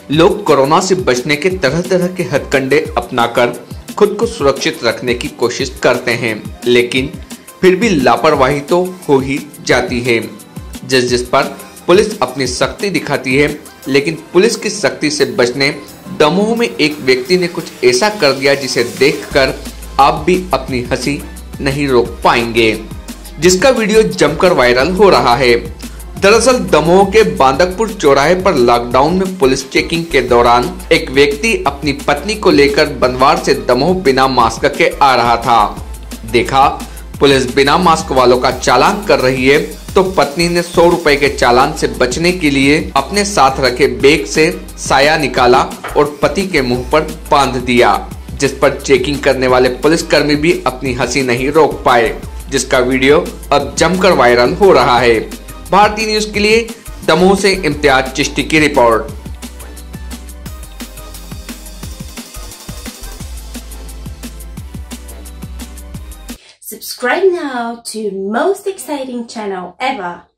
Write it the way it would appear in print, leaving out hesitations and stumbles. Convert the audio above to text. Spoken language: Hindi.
लोग कोरोना से बचने के तरह तरह के हथकंडे अपनाकर खुद को सुरक्षित रखने की कोशिश करते हैं, लेकिन फिर भी लापरवाही तो हो ही जाती है। जिस पर पुलिस अपनी सख्ती दिखाती है, लेकिन पुलिस की सख्ती से बचने दमोह में एक व्यक्ति ने कुछ ऐसा कर दिया जिसे देखकर आप भी अपनी हंसी नहीं रोक पाएंगे, जिसका वीडियो जमकर वायरल हो रहा है। दरअसल दमोह के बांदकपुर चौराहे पर लॉकडाउन में पुलिस चेकिंग के दौरान एक व्यक्ति अपनी पत्नी को लेकर बनवार से दमोह बिना मास्क के आ रहा था। देखा पुलिस बिना मास्क वालों का चालान कर रही है तो पत्नी ने 100 रुपए के चालान से बचने के लिए अपने साथ रखे बैग से साया निकाला और पति के मुंह पर बांध दिया, जिस पर चेकिंग करने वाले पुलिसकर्मी भी अपनी हंसी नहीं रोक पाए, जिसका वीडियो अब जमकर वायरल हो रहा है। भारतीय न्यूज के लिए दमोह से इम्तियाज चिश्ती की report. Subscribe now to most exciting channel ever.